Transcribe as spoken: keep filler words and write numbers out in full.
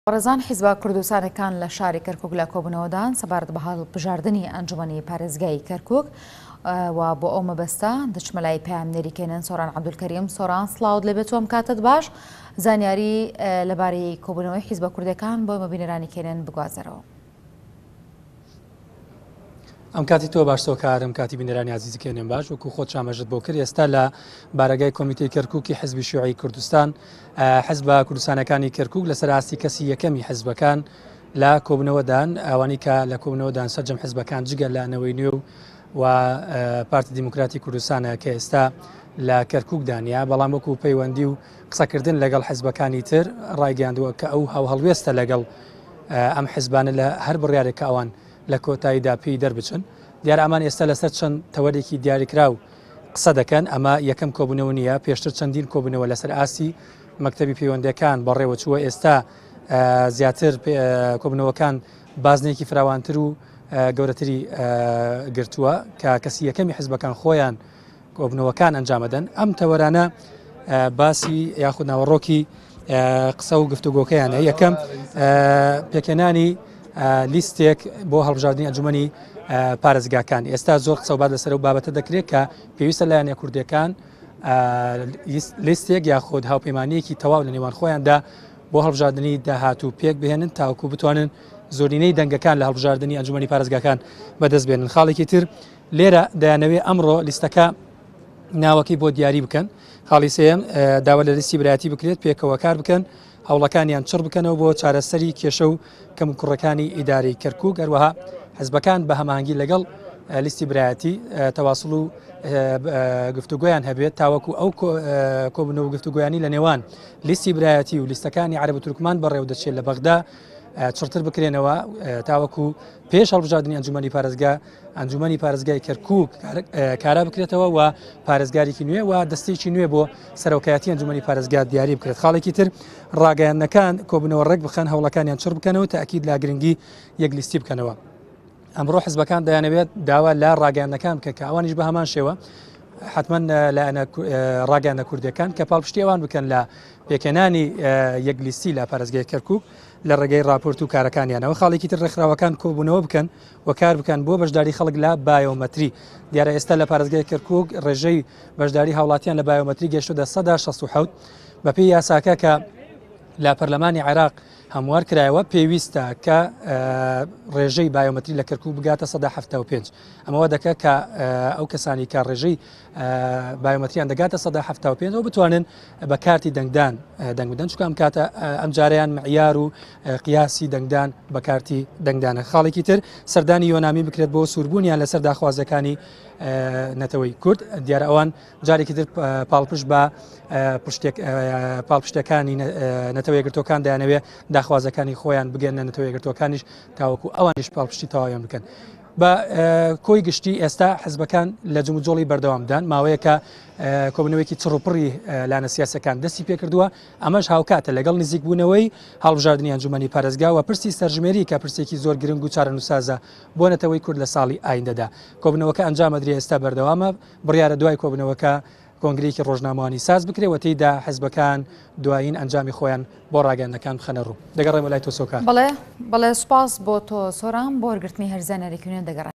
بەڕێزان حیزب کوردستانەکان لە شاری کەرکووک لە کۆبوونەوەدان سەبارەت بە هەڵبژاردننی ئەنجومەنی پارێزگای کەرکووک و بۆ ئەو مەبەستە دەچمەلای پامنێریکێنن سۆران عەبدولکەریم سۆران سڵاوت لێبێت تۆم کاتت باش زانیاری لەبارەی کۆبوونەوەی حیزب کوردەکان بۆ مەبینەرانی کێنن بگوازەرەوە. ئەم کاتی تۆ باشتەوە کارم کاتی بینەرانی عزیزی کێنێن باش وەکو خۆت چامەژت بۆ کرد ئێستا لە بارگای کۆمیتەی کەرکووکی حیزبی شیوعی کوردستان حیزب کوردستانەکانی کەرکووک لەسەر ئاستی کەسی یەکەمی حیزبەکان لە کۆبوونەوەدان ئەوانی کە لە کۆبوونەوەدان سەرجەم حیزبەکان جگە لە نەوەی نوێ و پارتی دیموکراتی کوردستانە کە ئێستا لە کەرکووک دانیا بەڵام وەکو پەیوەندی و قسەکردن لەگەڵ حیزبەکانی تر ڕایگەاندووە کە ئەو هاو هەڵوێستە لەگەڵ ئەم حیزبانە لە هەر بڕیارێک کە ئەوان لە کۆتاییدا پێی دەربچن. دیار ئەمان ئێستا لەسەر چەند تەوەرێکی دیاریکراو قسە دەکەن ئەمە یەکەم کۆبوونەوە نییە پێشتر چەندین کۆبوونەوە لەسەر ئاسی مەکتەبی پەیوەندیەکان بەڕێوە چووە ئێستا زیاتر کۆبوونەوەکان بازنێکی فراوانتر و گەورەتری گرتووە کە کەسی یەکەمی حیزبەکان خۆیان کۆبوونەوەکان ئەنجامەدەن. ئەم تەوەرانە باسی یاخود ناوەڕۆکی قسە و گفتوگۆکەیانە یەکەم پێکێنانی لیستێک بۆ هەڵبژاردننی ئەنجومەنی پارێزگاکان. ئێستا زۆر قسە و بات لەسەر و بابەتە دەکرێت کە پێویستە لایەنە کوردەکان لیستێک یاخود هاوپەیمانیەکی تەواو لە نێوان خۆیاندا بۆ هەڵبژاردننی داهاتوو پێک بهێنن تاوەکو بتوانن زۆرینەی دەنگەکان لە هەڵبژاردننی ئەنجومەنی پارێزگاکان بەدەست بێنن. خاڵێکی تر لێرە دەیانەوێت ئەمڕۆ لیستەکە ناوەکەی بۆ دیاری بکەن. خاڵی سێم داوا لە لیستی برایەتی بکرێت پێکەوە کار بکەن هەوڵەکانیان چڕ بکەنەوە بۆ چارەسەری کێشە و کەم و کوڕەکانی ئیداری کەرکووک هەروەها حیزبەکان بە هەماهەنگی لەگەڵ لیستی برایەتی تەواصل و گفتوگویان هەبێت تاوەکو ئەو کۆبوونەوە گفتوگویانی لە نێوان لیستی برایەتی و لیستەکانی عەرەب و تورکمان بەڕێوە دەچێت لە بەغدا چڕتر بکرێنەوە تاوەکو پێش هەڵبژاردننی ئەنجومەنی پارێزگا ئەنجومەنی پارێزگای کەرکووک کارا بکرێتەوە و پارێزگارێکی نوێ و دەستێکی نوێ بۆ سەرۆکایەتی ئەنجومەنی پارێزگا دیاری بکرێت. خاڵێکی تر ڕاگەیاندنەکان کۆبوونەوە ڕێک بخەن هەوڵەکانیان چڕ بکەنەوە تاکید لا گرنگی یەک لیستی بکەنەوە. ئەمڕۆ حیزبەکان دەیانەوێت داوا لە ڕاگەیاندنەکان بکە کە ئەوانیش بە هەمان شێوە حتمما لە ڕاگەیاندنە کوردەکان کە پاڵپشتی ئەوان بکەن لە پێکێنانی یەک لیستی لە پارێزگای کەرکووک لە ڕێگەی راپۆرت و کارەکانیانەوە. خاڵێکی تر ڕێکخراوەکان کۆبوونەوە بکەن و کار بکەن بۆ بەشداری خەڵک لە بایۆمەتری. دیارە ئێستا لە پارێزگای کەرکووک ڕێژەی بەشداری هاوڵاتیان لە بایۆمەتری گەیشتووە سەدا شەست و حەوت بەپێی یاساکە کە لە پەرلەمانی عێراق هەموار کرایەوە پێویستە کە ڕێژەی بایۆمەتری لە کەرکووک بگاتە سەدا هەفتە و پێنج. ئەمەوە دەکات کە ئەو کەسانی کە ڕێژەی بایۆمەتریان دەگاتە سەدا هەفتە و پێنج ئەو بتوانن بە کارتی دەنگدان دەنگ بدەن چونکە ئەم کاتە ئەم جارەیان معیار و قیاسی دەنگدان بە کارتی دەنگدانە. خاڵێکی تر سەردانی یۆنامی بکرێت بۆ سووربوونیان لەسەر داخوازەکانی نەتەوەی کورد. دیارە ئەوان جارێکی تر پاڵپشت بە پاڵپشتەکانی نەتەوە یەکگرتوەکان دەیانەوێت داخوازەکانی خۆیان بگەنە نەتەوە یەکگرتوەکانیش تاوەکو ئەوانیش پاڵپشتی تەواویان بکەن. بە کۆی گشتی ئێستا حیزبەکان لە جموجۆڵی بەردەوامدان ماوەیە کە کۆبوونەوەیەکی چڕوپڕی لانە سیاسەکان دەستی پێکردووە. ئەمەش هاوکاتە لەگەڵ نزیکبوونەوەی هەڵبژاردننی ئەنجومەنی پارێزگا و پرسی سەرژمێری کە پرسێکی زۆر گرنگ و چارەنووسازە بۆ نەتەوەی کورد لە ساڵی ئایندەدا. کۆبوونەوەکە ئەنجامەدرێ ئێستا بەردەوامە بڕیارە دوای کۆبوونەوەکە کۆنگرێکی ڕۆژنامەوانی ساز بکرێت وەتیدا حیزبەکان دوایین ئەنجامی خۆیان بۆ ڕاگەاندنەکان بخەنە ڕوو. دەگەڕێمە لای تۆ سۆکار. بەڵێ بەڵێ سوپاس بۆ تۆ سۆران بۆ وەرگرتنی هەرزانەرێکی نوێ دەگەڕێم.